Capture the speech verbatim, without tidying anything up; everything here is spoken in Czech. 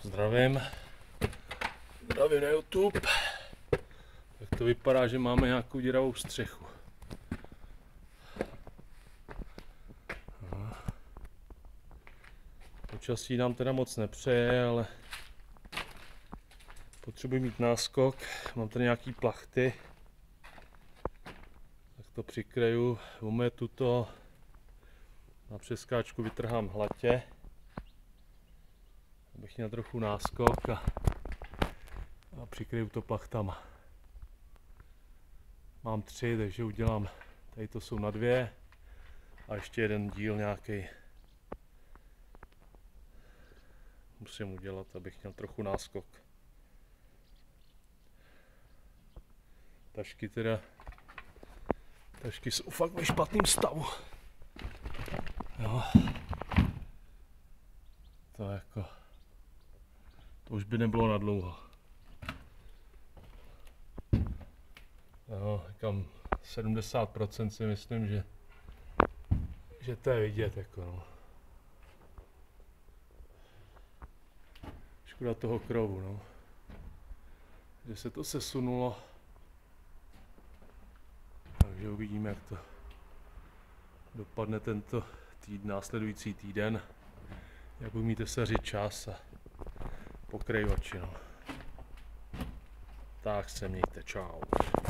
Zdravím. Zdravím na YouTube. Tak to vypadá, že máme nějakou děravou střechu. Počasí nám teda moc nepřeje, ale potřebuji mít náskok. Mám tady nějaký plachty. Tak to přikryju, umetu to. Na přeskáčku vytrhám hlatě, abych měl trochu náskok a, a přikryju to plachtama. Mám tři, takže udělám, tady to jsou na dvě a ještě jeden díl nějaký musím udělat, abych měl trochu náskok. Tašky teda, tašky jsou fakt ve špatném stavu. Jo. To jako, to už by nebylo na dlouho. Jo, říkám, sedmdesát procent si myslím, že, že to je vidět jako no. Škoda toho krovu, no. Že se to sesunulo. Takže uvidíme, jak to dopadne tento týden, následující týden. Jak budu mít tesařit čas a pokryj oči, no. Tak se mějte, čau.